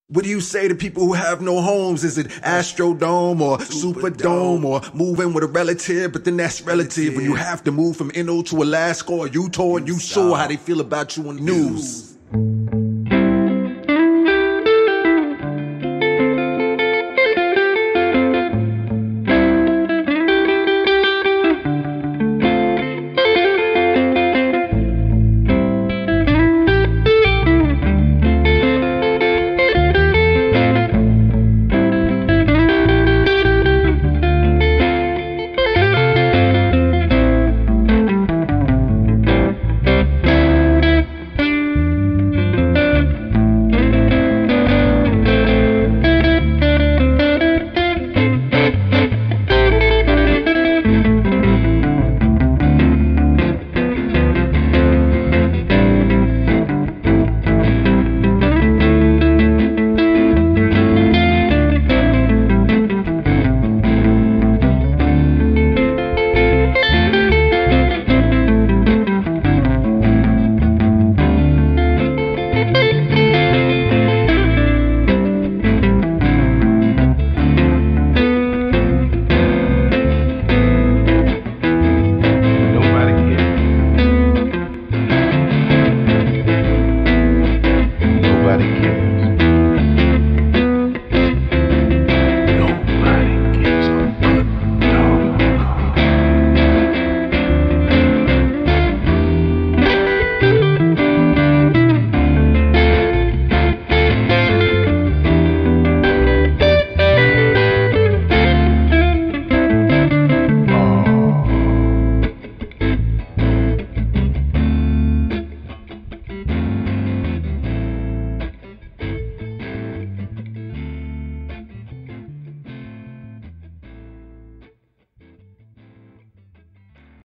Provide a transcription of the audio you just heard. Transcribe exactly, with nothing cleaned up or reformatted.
What do you say to people who have no homes? Is it Astrodome or Superdome or moving with a relative? But then that's relative when you have to move from N O to Alaska or Utah and you saw how they feel about you on the news.